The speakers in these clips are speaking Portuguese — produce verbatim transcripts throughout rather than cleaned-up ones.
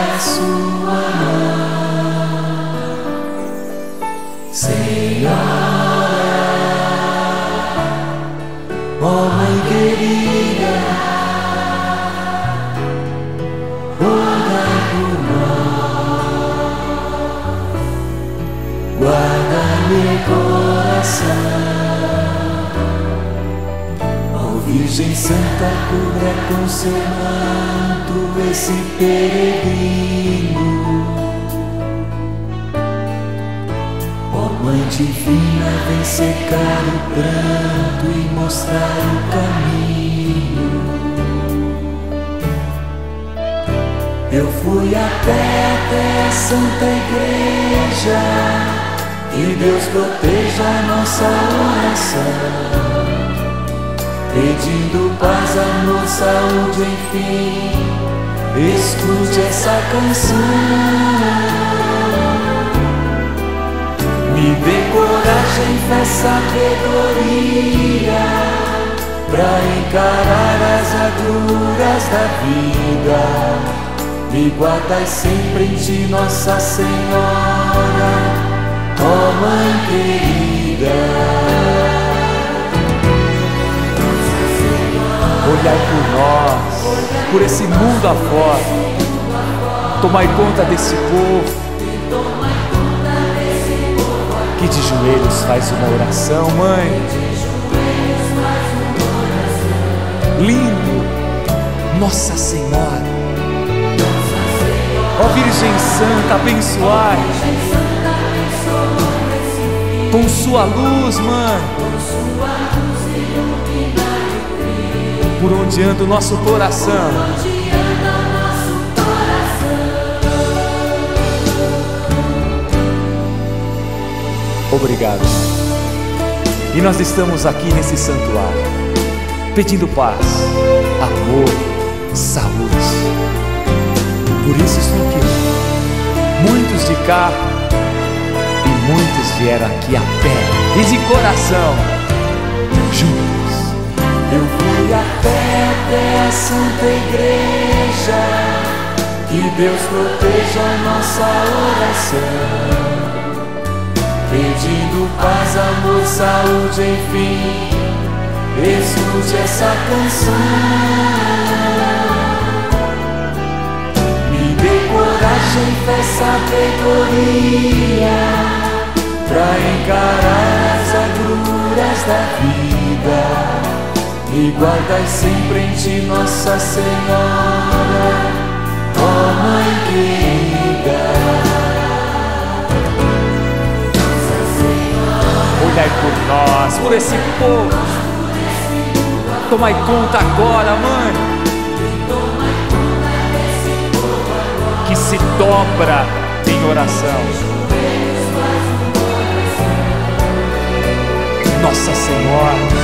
a sua mão, Senhora, ó Mãe querida, rogai por nós, guarda meu coração. Virgem Santa, cubra com seu manto esse peregrino. Ó Mãe divina, vem secar o pranto e mostrar o caminho. Eu fui a pé até a Santa Igreja, que Deus proteja a nossa oração, pedindo paz, amor, saúde, enfim, escute essa canção. Me dê coragem, fé, sabedoria, pra encarar as agruras da vida. Me guardai sempre em ti, Nossa Senhora, ó Mãe querida. Olhai por nós, por esse mundo afora, tomai conta desse povo, que de joelhos faz uma oração, Mãe. Lindo, Nossa Senhora, ó Virgem Santa, abençoai com sua luz, Mãe, por onde anda o nosso coração. Obrigado. E nós estamos aqui nesse santuário, pedindo paz, amor, saúde. Por isso estou aqui. Muitos de carro e muitos vieram aqui a pé e de coração, juntos. Eu fui a pé até a Santa Igreja, que Deus proteja a nossa oração, pedindo paz, amor, saúde, enfim, escute essa canção. Me dê coragem, fé, sabedoria, pra encarar as agruras da vida. E guardai sempre em ti, Nossa Senhora, ó Mãe querida. Olhai por nós, por esse povo, tomai conta agora, Mãe, que se dobra em oração. Nossa Senhora,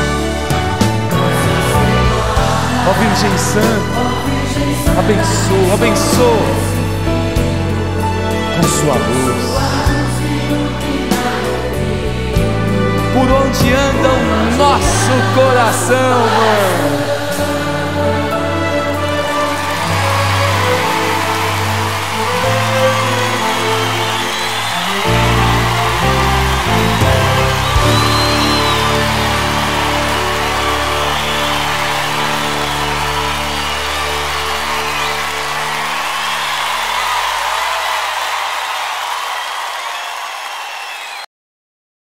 ó Virgem Santa, abençoa, abençoa com sua luz, por onde anda o nosso coração, Mãe.